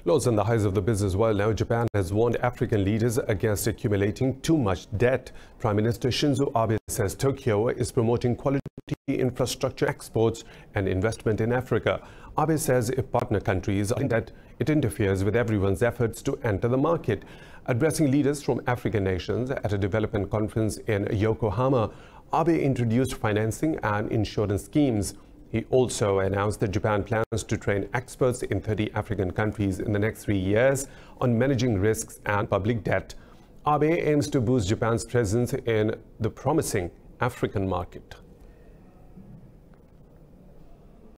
Lows and the highs of the business world now. Japan has warned African leaders against accumulating too much debt. Prime Minister Shinzo Abe says Tokyo is promoting quality infrastructure exports and investment in Africa. Abe says if partner countries are in debt, it interferes with everyone's efforts to enter the market. Addressing leaders from African nations at a development conference in Yokohama, Abe introduced financing and insurance schemes. He also announced that Japan plans to train experts in 30 African countries in the next 3 years on managing risks and public debt. Abe aims to boost Japan's presence in the promising African market.